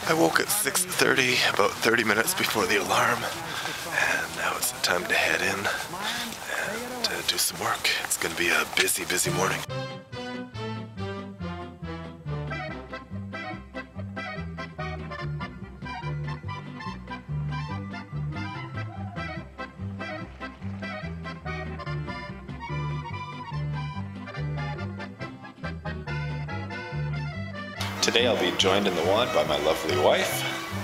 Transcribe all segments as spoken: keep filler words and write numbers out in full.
I woke at six thirty, about thirty minutes before the alarm, and now it's time to head in and uh, do some work. It's going to be a busy, busy morning. Today I'll be joined in the wand by my lovely wife.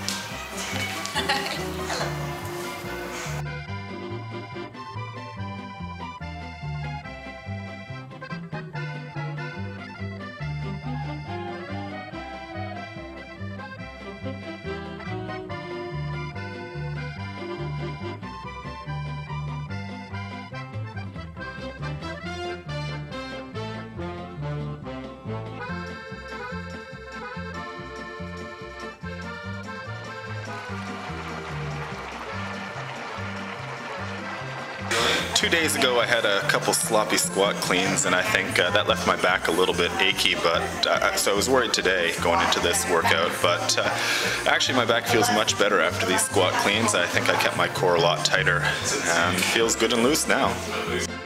Two days ago I had a couple sloppy squat cleans, and I think uh, that left my back a little bit achy, but uh, so I was worried today going into this workout, but uh, actually my back feels much better after these squat cleans. I think I kept my core a lot tighter and feels good and loose now.